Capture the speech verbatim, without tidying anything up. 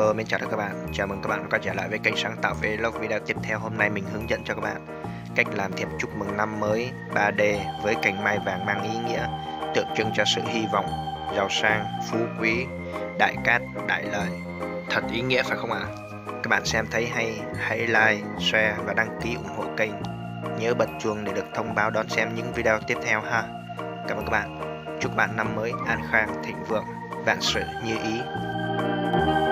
Hello, mến chào tất cả các bạn. Chào mừng các bạn quay trở lại với kênh sáng tạo vlog. Video tiếp theo hôm nay mình hướng dẫn cho các bạn cách làm thiệp chúc mừng năm mới ba D với cành mai vàng mang ý nghĩa tượng trưng cho sự hy vọng, giàu sang, phú quý, đại cát, đại lợi. Thật ý nghĩa phải không ạ? À? Các bạn xem thấy hay, hãy like, share và đăng ký ủng hộ kênh. Nhớ bật chuông để được thông báo đón xem những video tiếp theo ha. Cảm ơn các bạn. Chúc bạn năm mới an khang, thịnh vượng, vạn sự như ý.